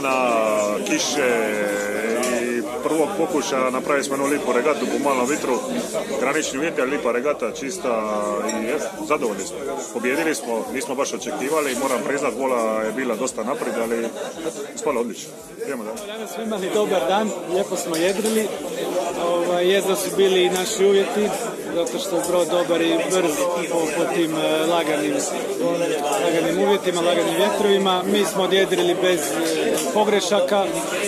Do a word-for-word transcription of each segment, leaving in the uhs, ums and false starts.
dana, kiše i prvog pokušaja napravili smo jednu lipu regatu po malom vitru, granični uvjeti, ali lipa regata, čista i je, zadovoljni smo. Pobjedili smo, nismo baš očekivali, moram priznat, vola je bila dosta naprijed, ali spala odlično. Idemo da. Danas smo imali dobar dan, lijepo smo jedrili, ovaj, jedno su bili i naši uvjeti, zato što je brod dobar i brz po, po tim uh, laganim, laganim uvjetima, laganim vjetrovima. Mi smo odjedrili bez uh, pogrešaka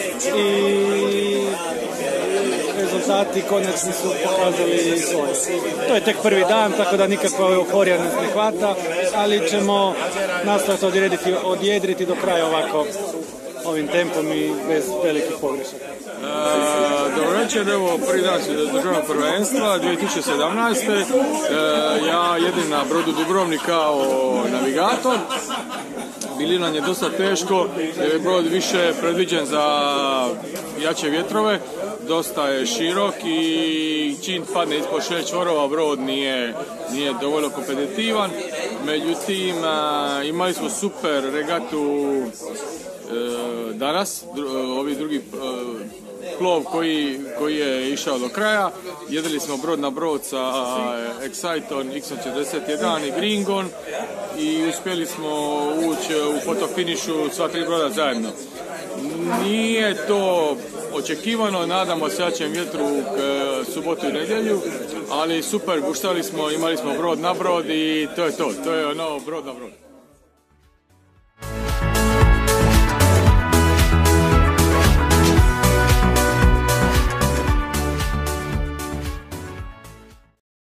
i rezultati konačni su pokazali svoje. To je tek prvi dan, tako da nikakva euforija nas ne hvata, ali ćemo nastaviti odjedriti, odjedriti do kraja ovako ovim tempom i bez velikih pogrešaka. E, dobro večer, evo prvi dan državnog prvenstva dvije tisuće sedamnaeste. E, ja jedem na brodu Dubrovnik kao navigator. Bili nam je dosta teško, jer je brod više predviđen za jače vjetrove. Dosta je širok i čim padne ispod šest čvorova brod nije, nije dovoljno kompetitivan. Međutim, imali smo super regatu e, danas, dru, ovi drugi e, plov koji, koji je išao do kraja. Jedili smo brod na brod sa Exciton X četrdeset jedan i Gringon i uspjeli smo ući u fotofinišu sva tri broda zajedno. Nije to očekivano, nadamo se jačem vjetru k subotu i nedjelju, ali super, guštali smo, imali smo brod na brod i to je to, to je ono brod na brod.